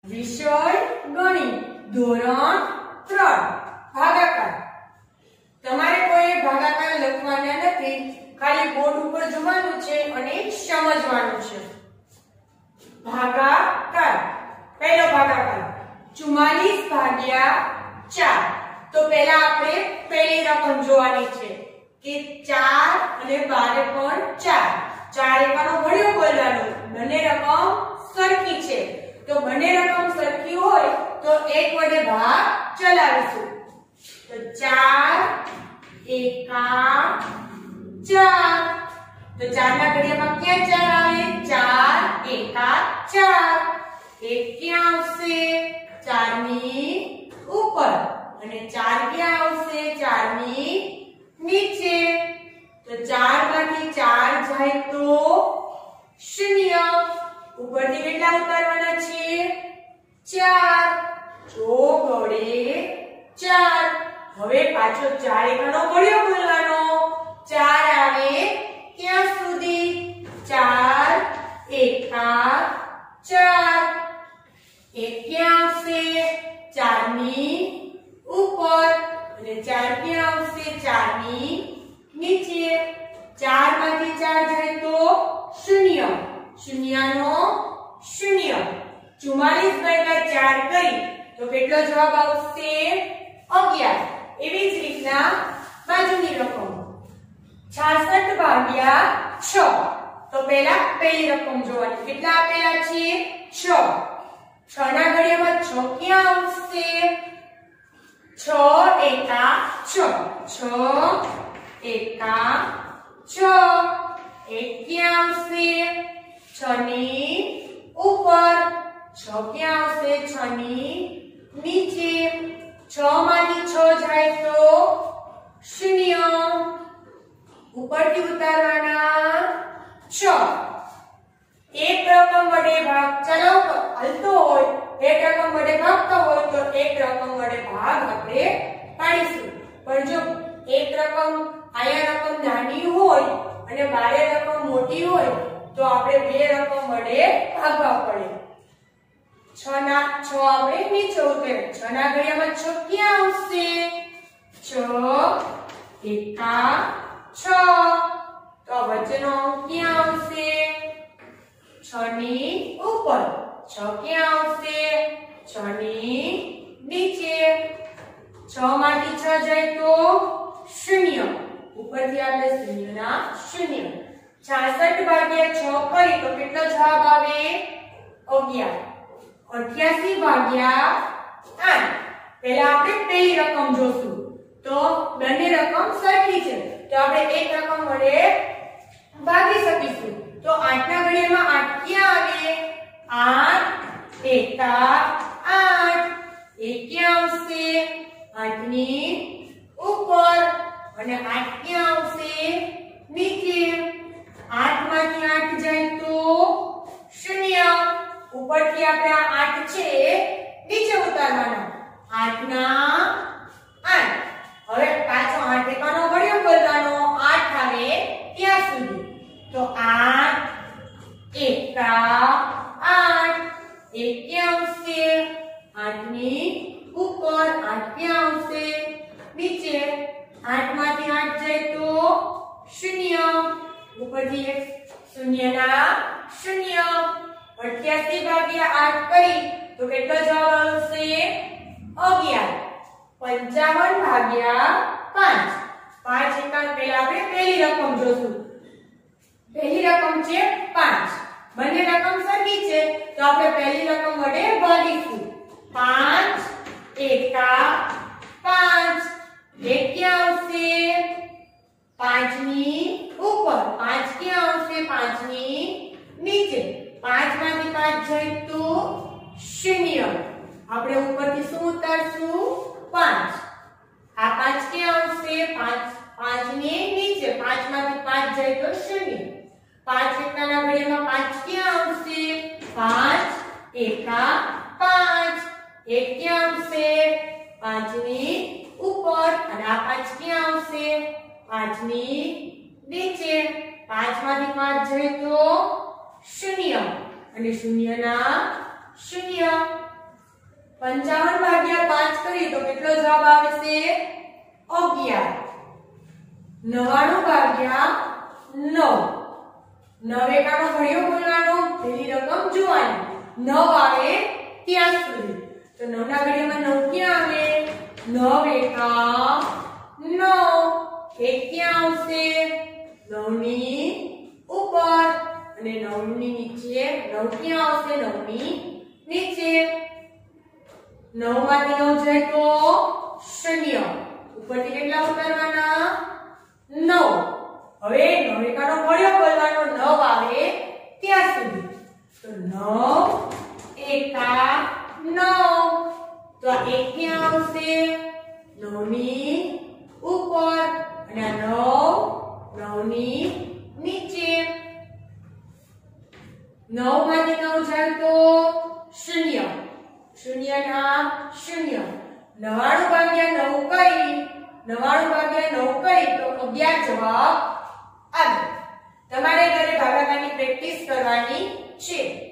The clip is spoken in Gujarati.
વિષય ગણિત ધોરણ 3 ભાગાકાર। તમારે કોઈ ભાગાકાર લખવાના નથી, ખાલી બોર્ડ ઉપર જોવાનું છે અને સમજવાનું છે। ભાગાકાર, પહેલો ભાગાકાર 44 ભાગ્યા 4। તો પહેલા આપણે પહેલી રકમ જોવાની છે કે 4 અને 12 પણ 4। 4 એકાનો ઘડિયો બોલવાનો, બંને રકમ સરખી છે। તો બંને રકમ સરખી હોય તો એક વડે ભાગ ચલાવીશું। તો 4 એકા 4। તો 4 ના ઘડિયામાં ક્યાં 4 આવે? 4 એકા 4। એક ક્યાં આવશે? 4 ની ઉપર, અને 4 ક્યાં આવશે? 4 ની નીચે। તો 4 માંથી 4 જાય તો 0। ઉપરથી કેટલા ઉતારવાના છે? 4। જો ગળે 4। હવે પાછો 4 એકાનો ઘડિયો બોલવાનો, 4 આવે ક્યાં સુધી? 4 એકા 4। એક ક્યાં આવશે? 4 ની ઉપર, અને 4 ક્યાં આવશે? 4 ની નીચે। 4 માંથી 4 જાય તો 0। શૂન્યનો 0। 44 ભાગ્યા 4 કરી તો કેટલો જવાબ આવશે? 11। એવી જ રીતના બાજુની રકમ 66 ભાગ્યા 6। તો પહેલા પહેલી રકમ જોવાની, કેટલા આપેલા છે? 6। 6 ના ઘડિયામાં 6 ક્યાં આવશે? 6 એકા 6। 6 એકા 6। એક ક્યાં આવશે? 6 ની ઉપર। 6 ક્યાં આવશે? 6 ની નીચે। 6 માંથી 6 જાય તો 0। ઉપરથી ઉતારવાના 6। એક રકમ વડે ભાગ ચલાવતો હાલતો હોય, એક રકમ વડે ભાગતો હોય તો એક રકમ વડે ભાગ આપણે પાડીશું। પણ જો એક રકમ આયા રકમ નાની હોય અને બારે રકમ મોટી હોય તો આપણે બે રકમ વડે ભાગવા પડે। 6 ના 6 આપણે નીચે ઉતારીએ। 6 ના ઘડિયામાં 6 ક્યાં આવશે? 6 એકા 6। તો વચ્ચેનો અંક ક્યાં આવશે? 6 ની ઉપર। 6 ક્યાં આવશે? 6 ની નીચે। 6 માંથી 6 જાય તો 0। ઉપરથી આપણે 0 ના 0। 66 ભાગ્યા 6 કરી તો કેટલો જવાબ આવે? 11। 88 ભાગ્યા 8। પહેલા આપણે પહેલી રકમ જોશું, તો બંને રકમ સરખી છે તો આપણે એક રકમ વડે ભાગી શકીશું। તો 8 ના ઘડિયામાં 8 ક્યાં આવે? 8 એકા 8। એક ક્યાં આવશે? 8 ની ઉપર, અને 8 ક્યાં આવશે? નીચે। 8 માંથી 8 જાય તો 0। ઉપરથી આપણે આ 8 છે નીચે ઉતારવાના। 8 ના 8। હવે પાછો 8 એકાનો ઘડિયો બોલવાનો, 8 આવે ત્યાં સુધી। તો 8 એકા 8। એક ક્યાં આવશે? 8 ની ઉપર। 8 ક્યાં આવશે? નીચે। 8 માંથી 8 જાય તો 0। ઉપરથી એક 0 ના 0। 88 ભાગ્યા 8 કરી તો કેટલો જવાબ આવશે? 11। 55 ભાગ્યા 5। 5 એકા પહેલા આપણે પહેલી રકમ જોશું। પહેલી રકમ છે 5। બંને રકમ સરખી છે તો આપણે પહેલી રકમ વડે ભાગીશું। 5 એકા 5। એક ક્યાં આવશે? 5 ની ઉપર। 5 ક્યાં આવશે? 5 ની નીચે। 5 માંથી 5 જાય તો 0। આપણે ઉપરથી શું ઉતારશું? 5। આ 5 ક્યાં આવશે? 5 ની નીચે। 5 માંથી 5 જાય તો 0। 5 એકાના ઘડિયામાં 5 ક્યાં આવશે? 5 એકા 5। એક ક્યાં આવશે? 5 ની ઉપર, અને આ 5 ક્યાં આવશે? 5 ની નીચે। 5 માંથી 5 જાય તો 0, અને 0 ના 0। 55 ભાગ્યા 5 કરીએ તો કેટલો જવાબ આવશે 11. 99 ભાગ્યા 9 9 એકાનો ઘડિયો બોલવાનો પેલી રકમ જોવાની 9 આવે ત્યાં સુધી તો 9 ના ઘડિયામાં 9 ક્યાં આવે 9 એકા 9 એક ક્યાં આવશે 9 ની ઉપર અને 9 ની નીચે 9 ક્યાં આવશે 9 ની નીચે 9 માંથી 9 જાય તો 0 ઉપરથી કેટલા ઉતારવાના 9 હવે 9 એકાનો ઘડિયો બોલવાનો 9 આવે ત્યાં સુધી તો 9 એકા 9 તો આ 1 ક્યાં આવશે 9 ની ઉપર અને આ 9 ની નીચે 9 માંથી 9 જાય તો 0 0 ના 0 99 ભાગ્યા 9 કરી 99 ભાગ્યા 9 કરી તો 11 જવાબ આવે. તમારે ઘરે ભાગાકારની પ્રેક્ટિસ કરવાની છે.